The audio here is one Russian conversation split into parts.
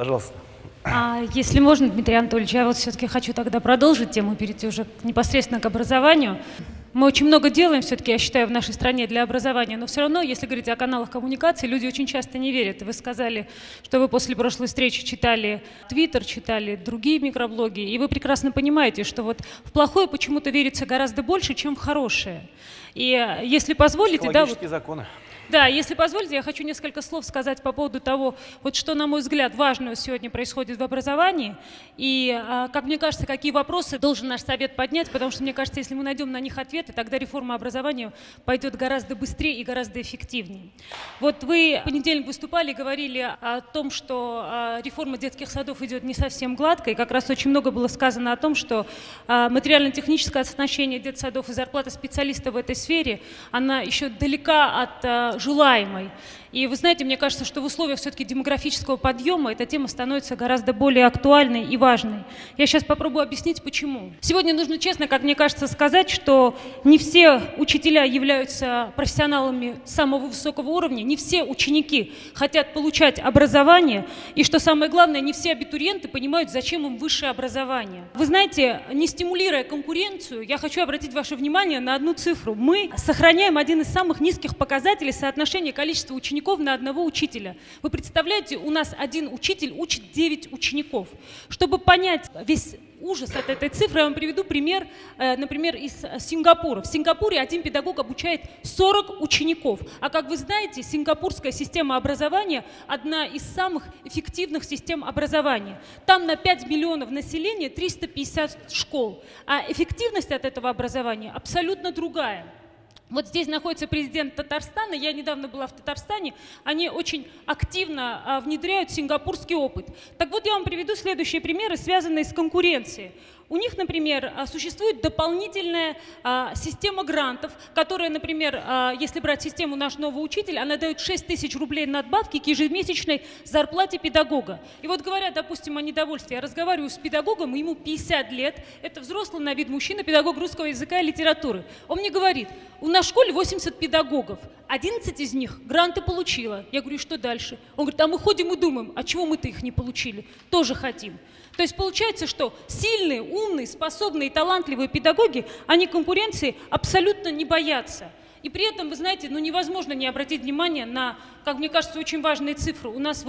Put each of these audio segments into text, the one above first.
Пожалуйста. Если можно, Дмитрий Анатольевич, я вот все-таки хочу тогда продолжить тему, перейти уже непосредственно к образованию. Мы очень много делаем, все-таки, я считаю, в нашей стране для образования, но все равно, если говорить о каналах коммуникации, люди очень часто не верят. Вы сказали, что вы после прошлой встречи читали Twitter, читали другие микроблоги, и вы прекрасно понимаете, что вот в плохое почему-то верится гораздо больше, чем в хорошее. И если позволите... Психологические законы. Да, если позволите, я хочу несколько слов сказать по поводу того, вот что, на мой взгляд, важного сегодня происходит в образовании, и, как мне кажется, какие вопросы должен наш совет поднять, потому что, мне кажется, если мы найдем на них ответы, тогда реформа образования пойдет гораздо быстрее и гораздо эффективнее. Вот вы в понедельник выступали и говорили о том, что реформа детских садов идет не совсем гладко, и как раз очень много было сказано о том, что материально-техническое оснащение детсадов и зарплата специалистов в этой сфере, она еще далека от желаемой. И вы знаете, мне кажется, что в условиях все-таки демографического подъема эта тема становится гораздо более актуальной и важной. Я сейчас попробую объяснить, почему. Сегодня нужно честно, как мне кажется, сказать, что не все учителя являются профессионалами самого высокого уровня, не все ученики хотят получать образование, и что самое главное, не все абитуриенты понимают, зачем им высшее образование. Вы знаете, не стимулируя конкуренцию, я хочу обратить ваше внимание на одну цифру. Мы сохраняем один из самых низких показателей соотношения количества учеников на одного учителя. Вы представляете, у нас один учитель учит 9 учеников. Чтобы понять весь ужас от этой цифры, я вам приведу пример, например, из Сингапура. В Сингапуре один педагог обучает 40 учеников. А как вы знаете, сингапурская система образования одна из самых эффективных систем образования. Там на 5 миллионов населения 350 школ. А эффективность от этого образования абсолютно другая. Вот здесь находится президент Татарстана, я недавно была в Татарстане, они очень активно внедряют сингапурский опыт. Так вот, я вам приведу следующие примеры, связанные с конкуренцией. У них, например, существует дополнительная система грантов, которая, например, если брать систему «Наш новый учитель», она дает 6 тысяч рублей надбавки к ежемесячной зарплате педагога. И вот говоря, допустим, о недовольстве, я разговариваю с педагогом, ему 50 лет, это взрослый на вид мужчина, педагог русского языка и литературы. Он мне говорит, у нас в школе 80 педагогов, 11 из них гранты получила. Я говорю, что дальше? Он говорит, а мы ходим и думаем, а чего мы-то их не получили? Тоже хотим. То есть получается, что сильные, умные, способные, талантливые педагоги, они конкуренции абсолютно не боятся. И при этом, вы знаете, ну невозможно не обратить внимание на, как мне кажется, очень важные цифры. У нас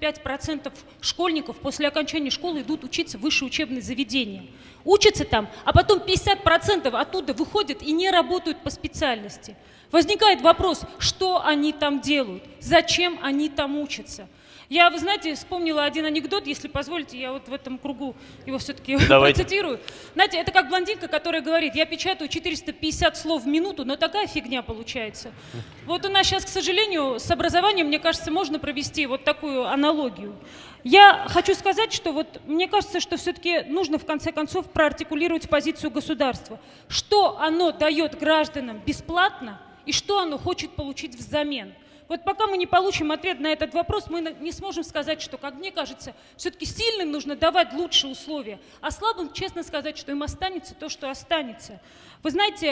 85% школьников после окончания школы идут учиться в высшие учебные заведения. Учатся там, а потом 50% оттуда выходят и не работают по специальности. Возникает вопрос, что они там делают, зачем они там учатся. Я, вы знаете, вспомнила один анекдот, если позволите, я вот в этом кругу его все-таки процитирую. Знаете, это как блондинка, которая говорит, я печатаю 450 слов в минуту, но такая фигня получается. Вот у нас сейчас, к сожалению, с образованием, мне кажется, можно провести вот такую аналогию. Я хочу сказать, что вот мне кажется, что все-таки нужно в конце концов проартикулировать позицию государства. Что оно дает гражданам бесплатно и что оно хочет получить взамен. Вот пока мы не получим ответ на этот вопрос, мы не сможем сказать, что, как мне кажется, все-таки сильным нужно давать лучшие условия, а слабым честно сказать, что им останется то, что останется. Вы знаете,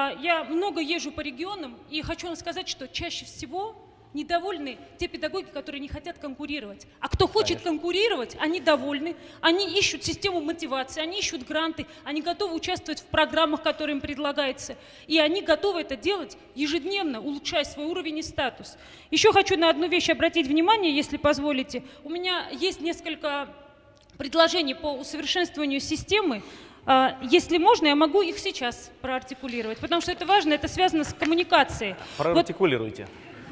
я много езжу по регионам и хочу вам сказать, что чаще всего недовольны те педагоги, которые не хотят конкурировать. А кто хочет конкурировать, они довольны, они ищут систему мотивации, они ищут гранты, они готовы участвовать в программах, которые им предлагаются. И они готовы это делать ежедневно, улучшая свой уровень и статус. Еще хочу на одну вещь обратить внимание, если позволите. У меня есть несколько предложений по усовершенствованию системы. Если можно, я могу их сейчас проартикулировать, потому что это важно, это связано с коммуникацией. Проартикулируйте.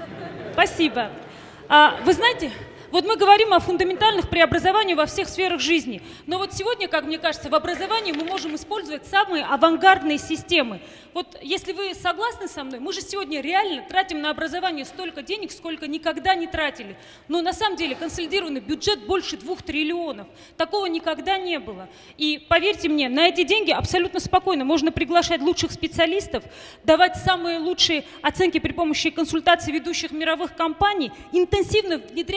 Спасибо. Вы знаете, вот мы говорим о фундаментальных преобразованиях во всех сферах жизни. Но вот сегодня, как мне кажется, в образовании мы можем использовать самые авангардные системы. Вот если вы согласны со мной, мы же сегодня реально тратим на образование столько денег, сколько никогда не тратили. Но на самом деле консолидированный бюджет больше 2 триллионов. Такого никогда не было. И поверьте мне, на эти деньги абсолютно спокойно можно приглашать лучших специалистов, давать самые лучшие оценки при помощи консультаций ведущих мировых компаний, интенсивно внедрять софтвер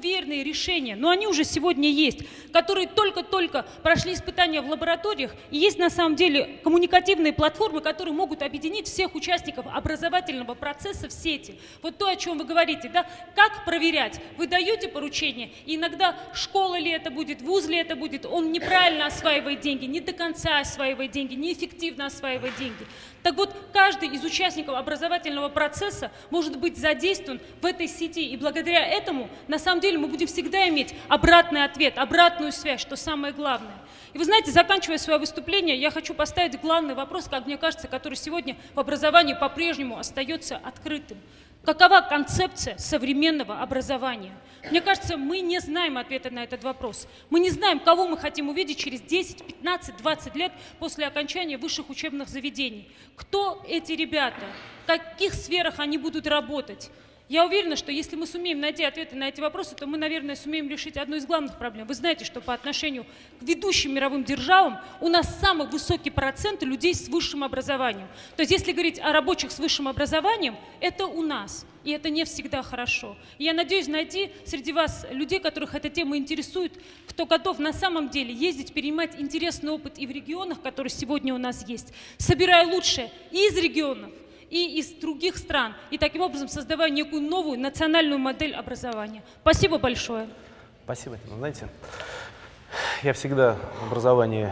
верные решения, но они уже сегодня есть, которые только-только прошли испытания в лабораториях, и есть на самом деле коммуникативные платформы, которые могут объединить всех участников образовательного процесса в сети. Вот то, о чем вы говорите, да, как проверять? Вы даете поручение, и иногда школа ли это будет, вуз ли это будет, он неправильно осваивает деньги, не до конца осваивает деньги, неэффективно осваивает деньги. Так вот, каждый из участников образовательного процесса может быть задействован в этой сети, и благодаря этому, на самом деле, мы будем всегда иметь обратный ответ, обратную связь, что самое главное. И вы знаете, заканчивая свое выступление, я хочу поставить главный вопрос, как мне кажется, который сегодня в образовании по-прежнему остается открытым. Какова концепция современного образования? Мне кажется, мы не знаем ответа на этот вопрос. Мы не знаем, кого мы хотим увидеть через 10, 15, 20 лет после окончания высших учебных заведений. Кто эти ребята? В каких сферах они будут работать? Я уверена, что если мы сумеем найти ответы на эти вопросы, то мы, наверное, сумеем решить одну из главных проблем. Вы знаете, что по отношению к ведущим мировым державам у нас самый высокий процент людей с высшим образованием. То есть если говорить о рабочих с высшим образованием, это у нас. И это не всегда хорошо. И я надеюсь найти среди вас людей, которых эта тема интересует, кто готов на самом деле ездить, перенимать интересный опыт и в регионах, которые сегодня у нас есть, собирая лучшее и из регионов, и из других стран, и таким образом создавая некую новую национальную модель образования. Спасибо большое. Спасибо. Ну, знаете, я всегда в образовании...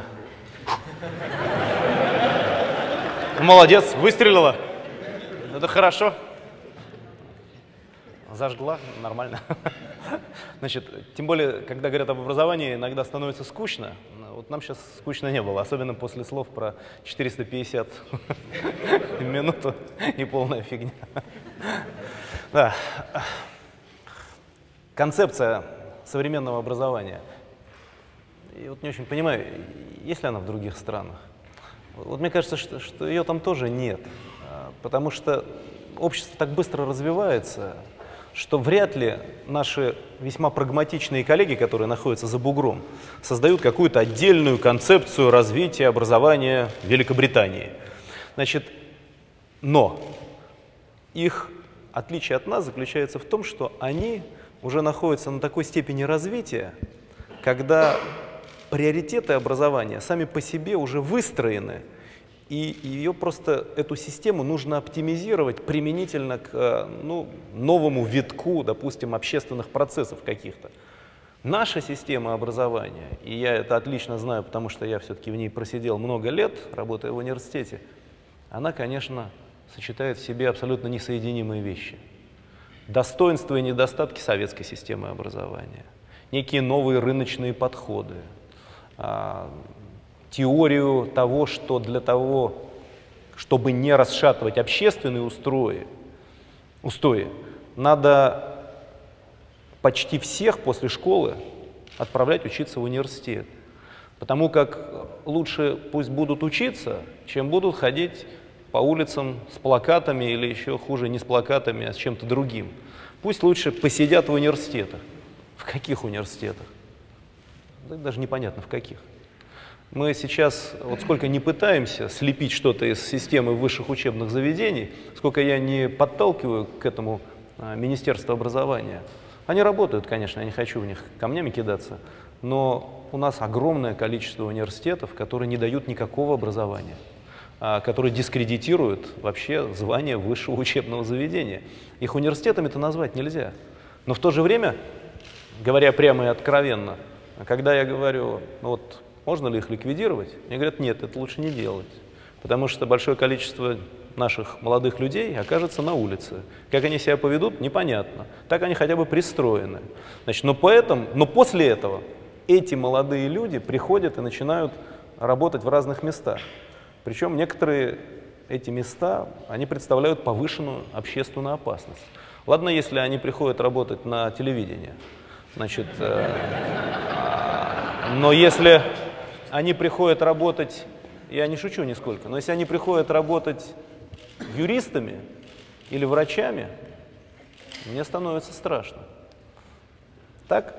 Молодец, выстрелила. Это хорошо. Зажгла, нормально. Значит, тем более, когда говорят об образовании, иногда становится скучно. Вот нам сейчас скучно не было, особенно после слов про 450 минут и полная фигня. Да. Концепция современного образования. Я вот не очень понимаю, есть ли она в других странах. Вот мне кажется, что ее там тоже нет, потому что общество так быстро развивается, что вряд ли наши весьма прагматичные коллеги, которые находятся за бугром, создают какую-то отдельную концепцию развития образования в Великобритании. Значит, но их отличие от нас заключается в том, что они уже находятся на такой степени развития, когда приоритеты образования сами по себе уже выстроены, и ее просто, эту систему нужно оптимизировать применительно к новому витку, допустим, общественных процессов каких-то. Наша система образования, и я это отлично знаю, потому что я все-таки в ней просидел много лет, работая в университете, она, конечно, сочетает в себе абсолютно несоединимые вещи. Достоинства и недостатки советской системы образования, некие новые рыночные подходы, теорию того, что для того, чтобы не расшатывать общественные устои, надо почти всех после школы отправлять учиться в университет. Потому как лучше пусть будут учиться, чем будут ходить по улицам с плакатами или еще хуже не с плакатами, а с чем-то другим. Пусть лучше посидят в университетах. В каких университетах? Даже непонятно в каких. Мы сейчас, вот сколько не пытаемся слепить что-то из системы высших учебных заведений, сколько я не подталкиваю к этому Министерство образования. Они работают, конечно, я не хочу в них камнями кидаться, но у нас огромное количество университетов, которые не дают никакого образования, которые дискредитируют вообще звание высшего учебного заведения. Их университетами-то назвать нельзя. Но в то же время, говоря прямо и откровенно, когда я говорю, вот, можно ли их ликвидировать? Мне говорят, нет, это лучше не делать, потому что большое количество наших молодых людей окажется на улице. Как они себя поведут, непонятно. Так они хотя бы пристроены. Значит, но после этого эти молодые люди приходят и начинают работать в разных местах. Причем некоторые эти места, они представляют повышенную общественную опасность. Ладно, если они приходят работать на телевидение, значит, но если они приходят работать, я не шучу нисколько, но если они приходят работать юристами или врачами, мне становится страшно. Так?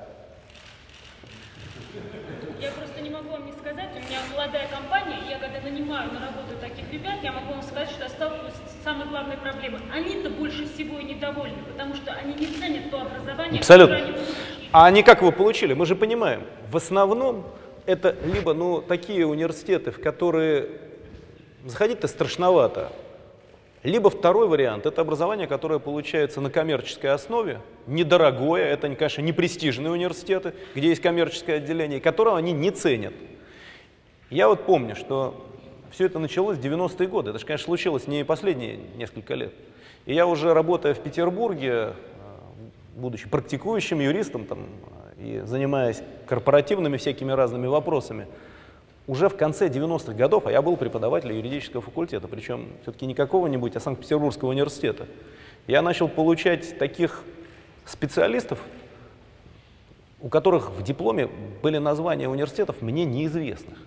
Я просто не могу вам не сказать, у меня молодая компания, я когда нанимаю на работу таких ребят, я могу вам сказать, что я сталкиваюсь с самой главной проблемой. Они-то больше всего и недовольны, потому что они не ценят то образование, абсолютно. которое они получили. А они как его получили? Мы же понимаем, в основном это либо такие университеты, в которые заходить-то страшновато, либо второй вариант – это образование, которое получается на коммерческой основе, недорогое, это, конечно, не престижные университеты, где есть коммерческое отделение, которого они не ценят. Я вот помню, что все это началось в 90-е годы, это же, конечно, случилось не последние несколько лет. И я уже, работая в Петербурге, будучи практикующим юристом и занимаясь корпоративными всякими разными вопросами, уже в конце 90-х годов, а я был преподавателем юридического факультета, причем все-таки не какого-нибудь, а Санкт-Петербургского университета, я начал получать таких специалистов, у которых в дипломе были названия университетов мне неизвестных.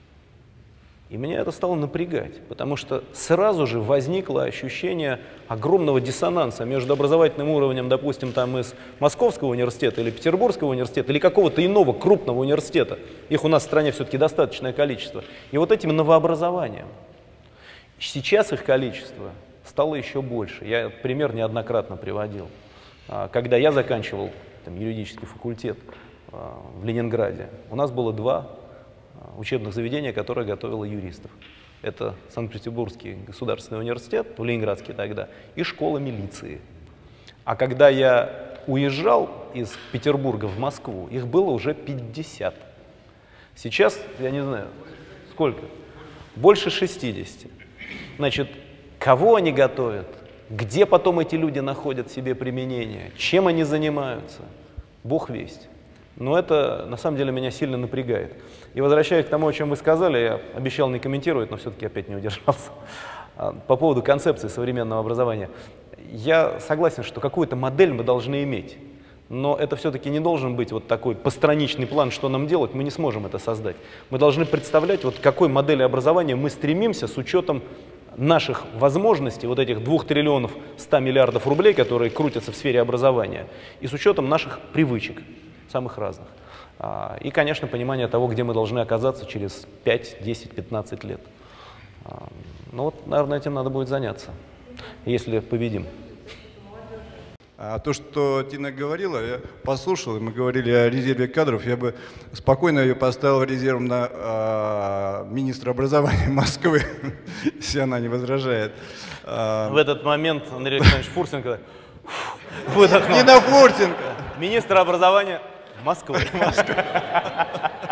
И меня это стало напрягать, потому что сразу же возникло ощущение огромного диссонанса между образовательным уровнем, допустим, из Московского университета или Петербургского университета или какого-то иного крупного университета. Их у нас в стране все-таки достаточное количество. И вот этим новообразованием. Сейчас их количество стало еще больше. Я пример неоднократно приводил. Когда я заканчивал юридический факультет в Ленинграде, у нас было 2 учебных заведения, которое готовило юристов. Это Санкт-Петербургский государственный университет, Ленинградский тогда, и школа милиции. А когда я уезжал из Петербурга в Москву, их было уже 50. Сейчас, я не знаю, сколько? Больше 60. Значит, кого они готовят? Где потом эти люди находят себе применение? Чем они занимаются? Бог весть. Но это, на самом деле, меня сильно напрягает. И возвращаясь к тому, о чем вы сказали, я обещал не комментировать, но все-таки опять не удержался. По поводу концепции современного образования. Я согласен, что какую-то модель мы должны иметь. Но это все-таки не должен быть вот такой постраничный план, что нам делать, мы не сможем это создать. Мы должны представлять, вот к какой модели образования мы стремимся с учетом наших возможностей, вот этих 2 триллионов 100 миллиардов рублей, которые крутятся в сфере образования, и с учетом наших привычек, самых разных. И, конечно, понимание того, где мы должны оказаться через 5, 10, 15 лет. Ну вот, наверное, этим надо будет заняться, если победим. А то, что Тина говорила, я послушал, и мы говорили о резерве кадров, я бы спокойно ее поставил резервом на министра образования Москвы, если она не возражает. В этот момент Андрей Александрович Фурсенко выдохнул. Не на Фурсенко! Министр образования Москвы.